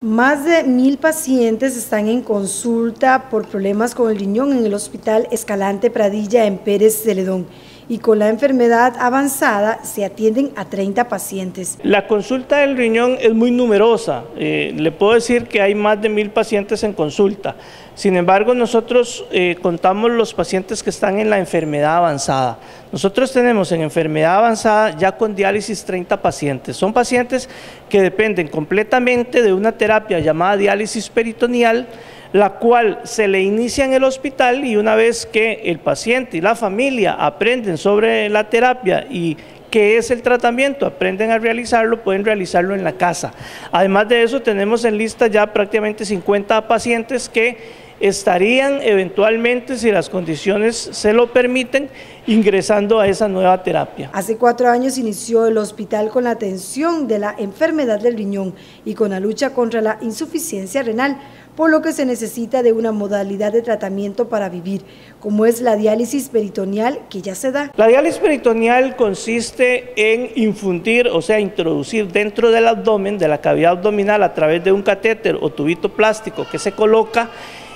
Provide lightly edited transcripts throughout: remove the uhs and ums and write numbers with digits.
Más de 1000 pacientes están en consulta por problemas con el riñón en el Hospital Escalante Pradilla en Pérez Zeledón, y con la enfermedad avanzada se atienden a 30 pacientes. La consulta del riñón es muy numerosa, le puedo decir que hay más de 1000 pacientes en consulta. Sin embargo, nosotros contamos los pacientes que están en la enfermedad avanzada. Nosotros tenemos en enfermedad avanzada ya con diálisis 30 pacientes. Son pacientes que dependen completamente de una terapia llamada diálisis peritoneal, la cual se le inicia en el hospital, y una vez que el paciente y la familia aprenden sobre la terapia y qué es el tratamiento, aprenden a realizarlo, pueden realizarlo en la casa. Además de eso, tenemos en lista ya prácticamente 50 pacientes que estarían eventualmente, si las condiciones se lo permiten, ingresando a esa nueva terapia. Hace 4 años inició el hospital con la atención de la enfermedad del riñón y con la lucha contra la insuficiencia renal, por lo que se necesita de una modalidad de tratamiento para vivir, como es la diálisis peritoneal, que ya se da. La diálisis peritoneal consiste en infundir, o sea, introducir dentro del abdomen, de la cavidad abdominal, a través de un catéter o tubito plástico que se coloca,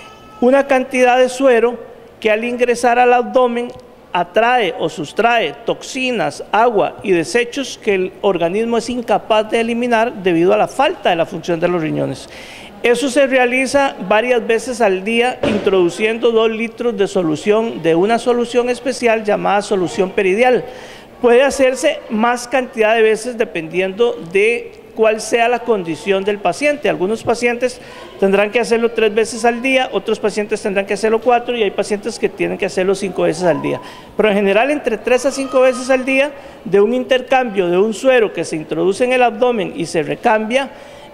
una cantidad de suero que al ingresar al abdomen atrae o sustrae toxinas, agua y desechos que el organismo es incapaz de eliminar debido a la falta de la función de los riñones. Eso se realiza varias veces al día, introduciendo 2 litros de solución, de una solución especial llamada solución peridial. Puede hacerse más cantidad de veces dependiendo de cuál sea la condición del paciente. Algunos pacientes tendrán que hacerlo 3 veces al día, otros pacientes tendrán que hacerlo 4, y hay pacientes que tienen que hacerlo 5 veces al día. Pero en general, entre 3 a 5 veces al día, de un intercambio de un suero que se introduce en el abdomen y se recambia,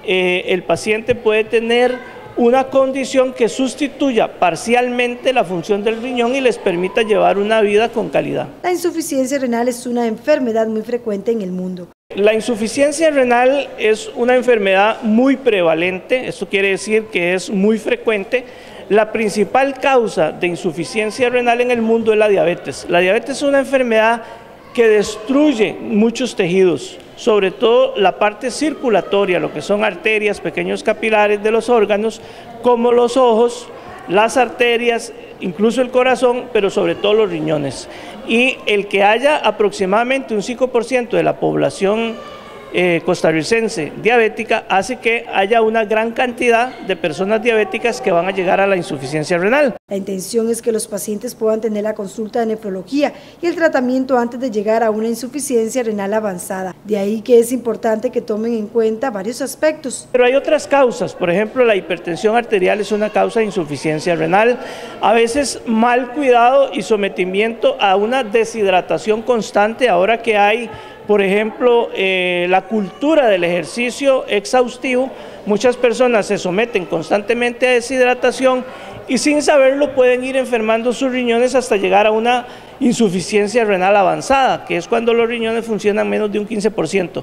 el paciente puede tener una condición que sustituya parcialmente la función del riñón y les permita llevar una vida con calidad. La insuficiencia renal es una enfermedad muy frecuente en el mundo. La insuficiencia renal es una enfermedad muy prevalente, esto quiere decir que es muy frecuente. La principal causa de insuficiencia renal en el mundo es la diabetes. La diabetes es una enfermedad que destruye muchos tejidos, sobre todo la parte circulatoria, lo que son arterias, pequeños capilares de los órganos, como los ojos, las arterias, incluso el corazón, pero sobre todo los riñones. Y el que haya aproximadamente un 5% de la población costarricense diabética hace que haya una gran cantidad de personas diabéticas que van a llegar a la insuficiencia renal. La intención es que los pacientes puedan tener la consulta de nefrología y el tratamiento antes de llegar a una insuficiencia renal avanzada. De ahí que es importante que tomen en cuenta varios aspectos. Pero hay otras causas, por ejemplo, la hipertensión arterial es una causa de insuficiencia renal, a veces mal cuidado y sometimiento a una deshidratación constante, ahora que hay, por ejemplo, la cultura del ejercicio exhaustivo, muchas personas se someten constantemente a deshidratación y sin saberlo pueden ir enfermando sus riñones hasta llegar a una insuficiencia renal avanzada, que es cuando los riñones funcionan menos de un 15%.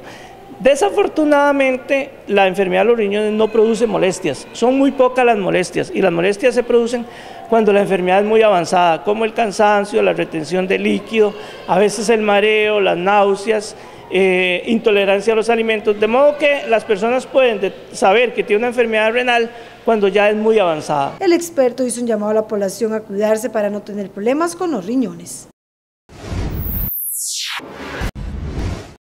Desafortunadamente, la enfermedad de los riñones no produce molestias, son muy pocas las molestias, y las molestias se producen cuando la enfermedad es muy avanzada, como el cansancio, la retención de líquido, a veces el mareo, las náuseas, intolerancia a los alimentos, de modo que las personas pueden saber que tiene una enfermedad renal cuando ya es muy avanzada. El experto hizo un llamado a la población a cuidarse para no tener problemas con los riñones.